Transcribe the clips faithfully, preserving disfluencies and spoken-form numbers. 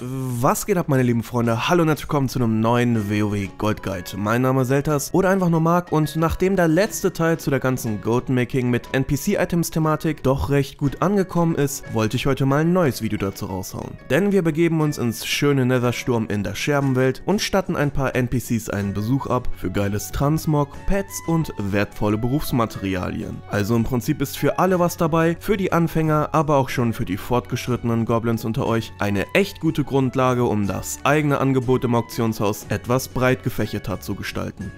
Was geht ab, meine lieben Freunde? Hallo und herzlich willkommen zu einem neuen WoW Gold Guide. Mein Name ist Seltas oder einfach nur Mark, und nachdem der letzte Teil zu der ganzen Goldmaking mit N P C-Items-Thematik doch recht gut angekommen ist, wollte ich heute mal ein neues Video dazu raushauen. Denn wir begeben uns ins schöne Nethersturm in der Scherbenwelt und statten ein paar N P Cs einen Besuch ab für geiles Transmog, Pets und wertvolle Berufsmaterialien. Also im Prinzip ist für alle was dabei, für die Anfänger, aber auch schon für die fortgeschrittenen Goblins unter euch eine echt gute Grundlage, um das eigene Angebot im Auktionshaus etwas breit gefächerter zu gestalten.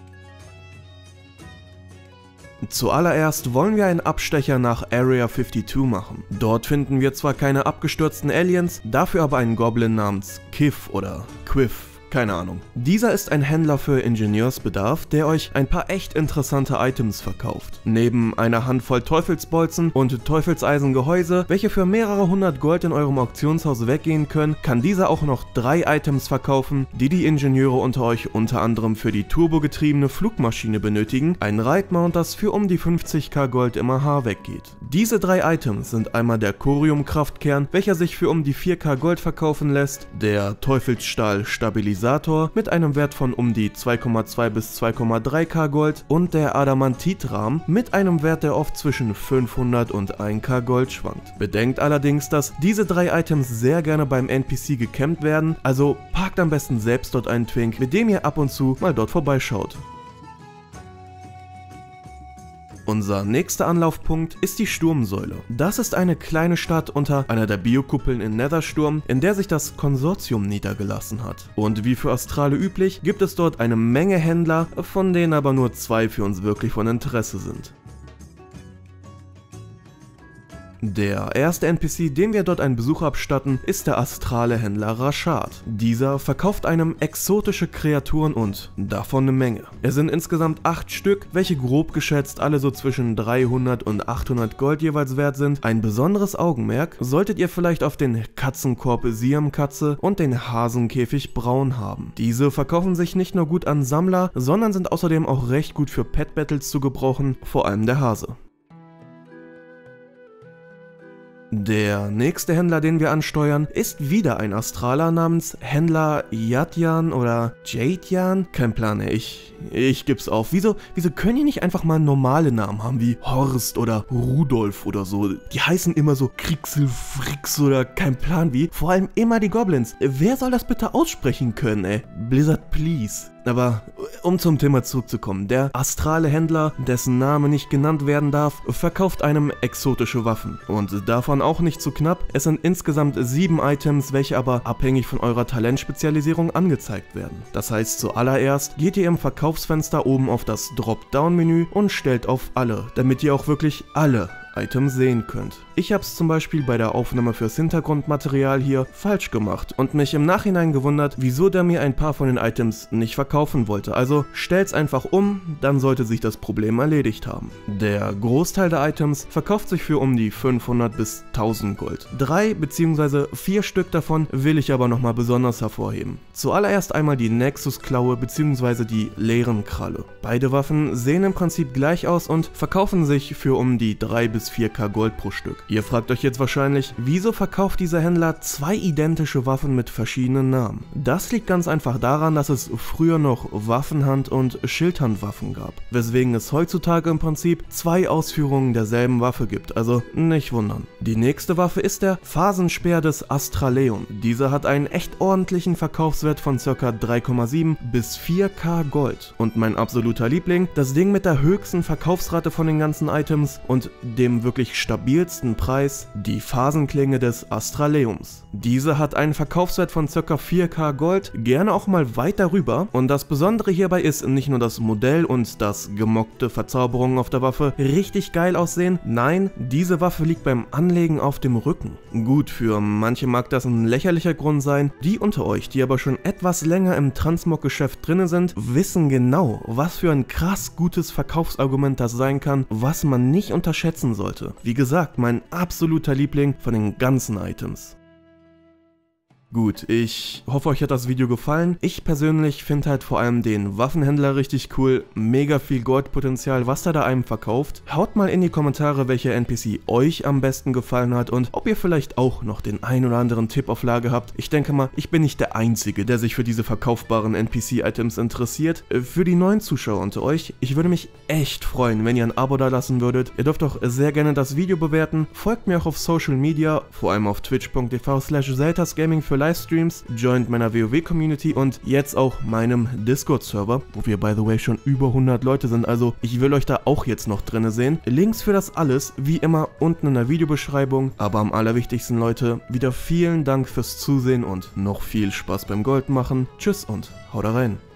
Zuallererst wollen wir einen Abstecher nach Area zweiundfünfzig machen. Dort finden wir zwar keine abgestürzten Aliens, dafür aber einen Goblin namens Kiff oder Quiff. Keine Ahnung. Dieser ist ein Händler für Ingenieursbedarf, der euch ein paar echt interessante Items verkauft. Neben einer Handvoll Teufelsbolzen und Teufelseisengehäuse, welche für mehrere hundert Gold in eurem Auktionshaus weggehen können, kann dieser auch noch drei Items verkaufen, die die Ingenieure unter euch unter anderem für die turbogetriebene Flugmaschine benötigen, ein Reitmount, das für um die fünfzigtausend Gold im A H weggeht. Diese drei Items sind einmal der Corium-Kraftkern, welcher sich für um die viertausend Gold verkaufen lässt, der Teufelsstahl-Stabilisator mit einem Wert von um die zwei Komma zwei bis zwei Komma drei K Gold und der Adamantitrahmen mit einem Wert, der oft zwischen fünfhundert und tausend Gold schwankt. Bedenkt allerdings, dass diese drei Items sehr gerne beim N P C gecampt werden, also parkt am besten selbst dort einen Twink, mit dem ihr ab und zu mal dort vorbeischaut. Unser nächster Anlaufpunkt ist die Sturmsäule. Das ist eine kleine Stadt unter einer der Biokuppeln in Nethersturm, in der sich das Konsortium niedergelassen hat. Und wie für Astrale üblich, gibt es dort eine Menge Händler, von denen aber nur zwei für uns wirklich von Interesse sind. Der erste N P C, dem wir dort einen Besuch abstatten, ist der astrale Händler Rashad. Dieser verkauft einem exotische Kreaturen und davon eine Menge. Es sind insgesamt acht Stück, welche grob geschätzt alle so zwischen dreihundert und achthundert Gold jeweils wert sind. Ein besonderes Augenmerk solltet ihr vielleicht auf den Katzenkorb Siamkatze und den Hasenkäfig Braun haben. Diese verkaufen sich nicht nur gut an Sammler, sondern sind außerdem auch recht gut für Pet Battles zu gebrauchen, vor allem der Hase. Der nächste Händler, den wir ansteuern, ist wieder ein Astraler namens Händler Jadjan oder Jadjan. Kein Plan, ey. ich, ich gib's auf. Wieso, wieso können die nicht einfach mal normale Namen haben, wie Horst oder Rudolf oder so? Die heißen immer so Krixel, Frix oder kein Plan wie. Vor allem immer die Goblins. Wer soll das bitte aussprechen können, ey? Blizzard, please. Aber um zum Thema zurückzukommen, der astrale Händler, dessen Name nicht genannt werden darf, verkauft einem exotische Waffen. Und davon auch nicht zu knapp, es sind insgesamt sieben Items, welche aber abhängig von eurer Talentspezialisierung angezeigt werden. Das heißt, zuallererst geht ihr im Verkaufsfenster oben auf das Dropdown-Menü und stellt auf alle, damit ihr auch wirklich alle Items sehen könnt. Ich habe es zum Beispiel bei der Aufnahme fürs Hintergrundmaterial hier falsch gemacht und mich im Nachhinein gewundert, wieso der mir ein paar von den Items nicht verkaufen wollte. Also stellt's einfach um, dann sollte sich das Problem erledigt haben. Der Großteil der Items verkauft sich für um die fünfhundert bis tausend Gold. Drei bzw. vier Stück davon will ich aber nochmal besonders hervorheben. Zuallererst einmal die Nexus-Klaue bzw. die Leerenkralle. Beide Waffen sehen im Prinzip gleich aus und verkaufen sich für um die drei bis viertausend Gold pro Stück. Ihr fragt euch jetzt wahrscheinlich, wieso verkauft dieser Händler zwei identische Waffen mit verschiedenen Namen? Das liegt ganz einfach daran, dass es früher noch Waffenhand- und Schildhandwaffen gab, weswegen es heutzutage im Prinzip zwei Ausführungen derselben Waffe gibt, also nicht wundern. Die nächste Waffe ist der Phasenspeer des Astraleon. Dieser hat einen echt ordentlichen Verkaufswert von ca. drei Komma sieben bis viertausend Gold. Und mein absoluter Liebling, das Ding mit der höchsten Verkaufsrate von den ganzen Items und dem wirklich stabilsten Preis, die Phasenklinge des Astraleums. Diese hat einen Verkaufswert von ca. viertausend Gold, gerne auch mal weit darüber, und das Besondere hierbei ist nicht nur das Modell und das gemockte Verzauberungen auf der Waffe richtig geil aussehen, nein, diese Waffe liegt beim Anlegen auf dem Rücken. Gut, für manche mag das ein lächerlicher Grund sein, die unter euch, die aber schon etwas länger im Transmog-Geschäft drinne sind, wissen genau, was für ein krass gutes Verkaufsargument das sein kann, was man nicht unterschätzen sollte. Wie gesagt, mein absoluter Liebling von den ganzen Items. Gut, ich hoffe, euch hat das Video gefallen. Ich persönlich finde halt vor allem den Waffenhändler richtig cool. Mega viel Goldpotenzial, was er da einem verkauft. Haut mal in die Kommentare, welcher N P C euch am besten gefallen hat und ob ihr vielleicht auch noch den ein oder anderen Tipp auf Lage habt. Ich denke mal, ich bin nicht der Einzige, der sich für diese verkaufbaren N P C-Items interessiert. Für die neuen Zuschauer unter euch, ich würde mich echt freuen, wenn ihr ein Abo da lassen würdet. Ihr dürft auch sehr gerne das Video bewerten. Folgt mir auch auf Social Media, vor allem auf twitch punkt t v slash seltasgaming für Livestreams, joint meiner WoW-Community und jetzt auch meinem Discord-Server, wo wir by the way schon über hundert Leute sind, also ich will euch da auch jetzt noch drinne sehen. Links für das alles, wie immer, unten in der Videobeschreibung, aber am allerwichtigsten, Leute, wieder vielen Dank fürs Zusehen und noch viel Spaß beim Gold machen. Tschüss und haut rein.